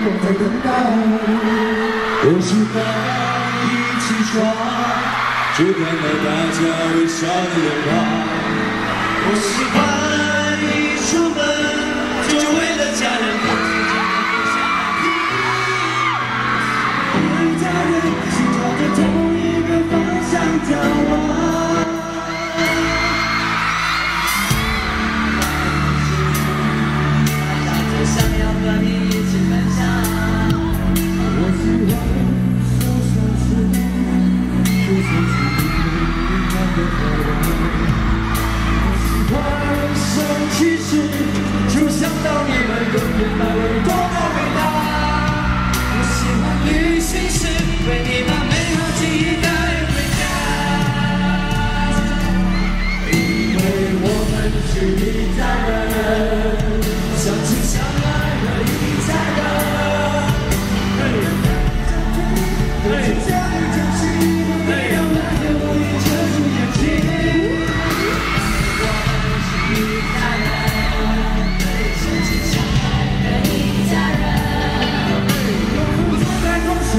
我在等待。我喜欢一起床就看到大家微笑的脸庞。我喜欢一出门就为了家人不停地向前拼。一家人心朝着同一个方向眺望。想要和你一起分享。我喜欢手上是就算是你看的好玩。我喜欢生气时就想到你们永远那位多么伟大。我喜欢旅行时为你把美好记忆带回家。因为我们是一家人，相亲相爱的一家人，对家里真心，没有那天无意遮住眼睛。我们是一家人，相亲相爱的一家人，有福坐在同手，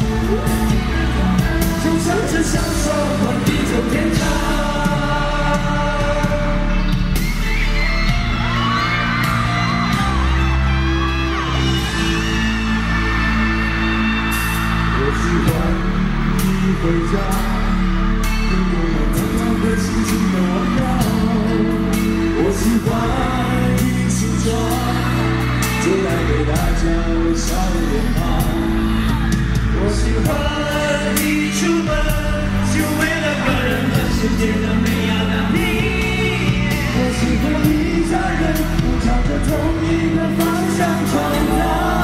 就相知相守，换地久天长。回家，跟我难忘的心情的忘掉。我喜欢一起床，就带给大家微笑的脸庞。我喜欢一出门，就为了个人和世界的美好的你。我喜欢一家人，都朝着同一个方向闯荡。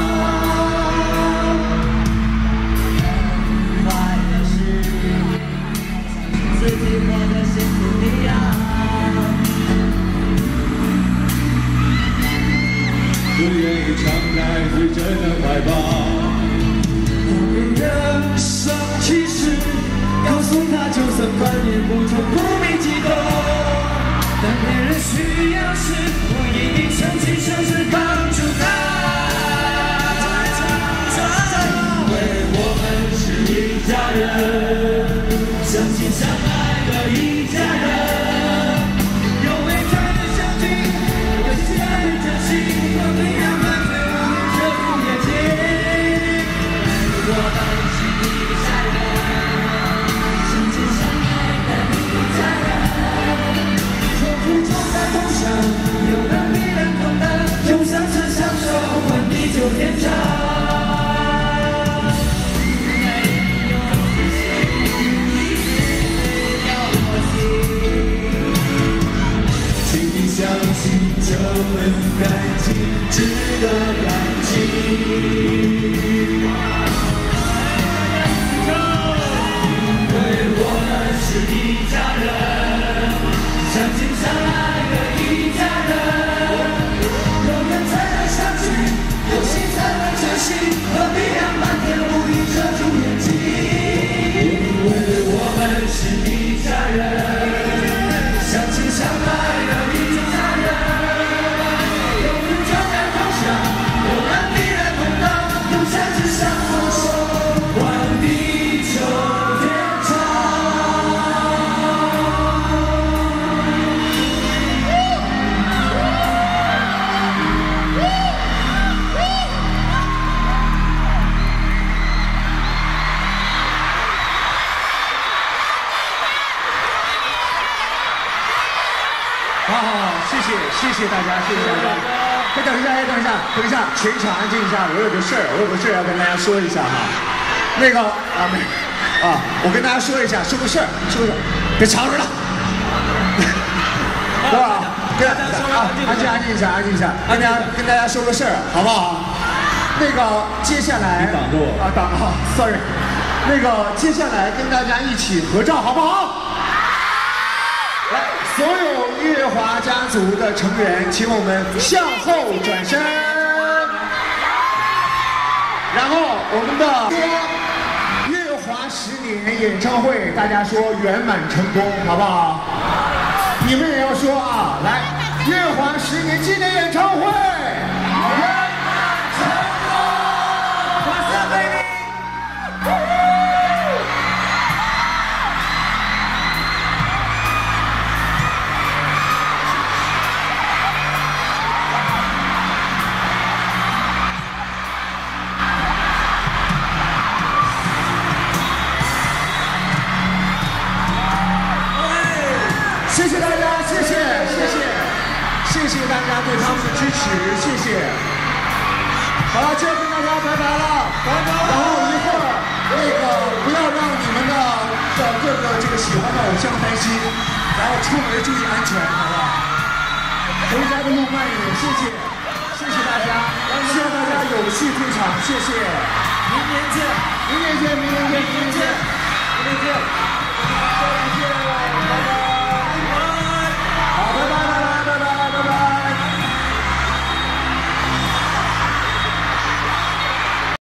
自己活得幸福一样，不愿意敞开最真的怀抱。当别人生气时，告诉他就算观念不同，不必激动。当别人需要时，我一定诚心诚实帮助他。因为我们是一家人。相亲相爱的一家人，有未来的相聚，有相爱的真心，和平阳光在我们遮住眼睛。我们是一家人，相亲相爱的一家人，守护走在梦想，有能力人同当，用相知相守换地久天长。相信就能感激，值得感激。因为我们是一家人，相亲相爱的一家人，有缘才能相聚，有心才能珍惜，何必让满天乌云遮住眼睛？因为我们是一家人，相亲相爱的一家人。谢谢大家，谢谢大家。等一下，全场安静一下，我有个事儿要跟大家说一下哈。那个我跟大家说一下，说个事儿，别吵着了，对吧？安静一下，跟大家说个事儿，好不好？那个接下来你挡着我，sorry。那个接下来跟大家一起合照，好不好？来，所有乐华家族的成员，请我们向后转身。然后我们的乐华10年演唱会，大家说圆满成功，好不好？你们也要说啊，来，乐华10年纪念演唱会圆满成功。 谢谢。好了，就要跟大家拜拜了，拜拜。然后一会儿不要让你们的各个这个喜欢的偶像担心，然后出门注意安全，好不好？回家的路慢一点，谢谢，谢谢大家，希望大家有序退场，谢谢。明年见，明年见，明年见，明年见，明年见，再见。